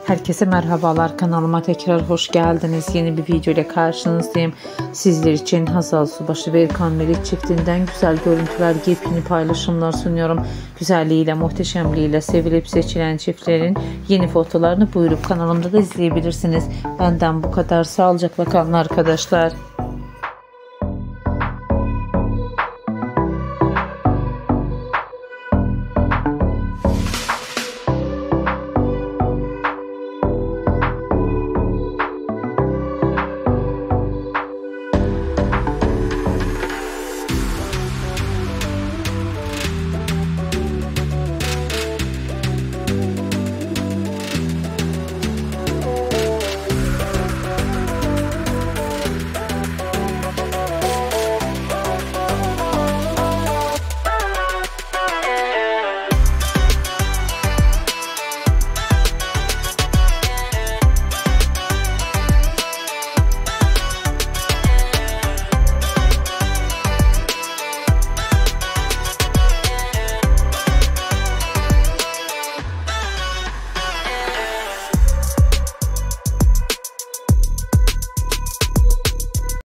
Herkese merhabalar, kanalıma tekrar hoş geldiniz. Yeni bir video ile karşınızdayım. Sizler için Hazal Subaşı ve Erkan Meriç çiftinden güzel görüntüler, yepyeni paylaşımlar sunuyorum. Güzelliğiyle, muhteşemliğiyle sevilip seçilen çiftlerin yeni fotolarını buyurup kanalımda da izleyebilirsiniz. Benden bu kadar. Sağlıcakla kalın arkadaşlar.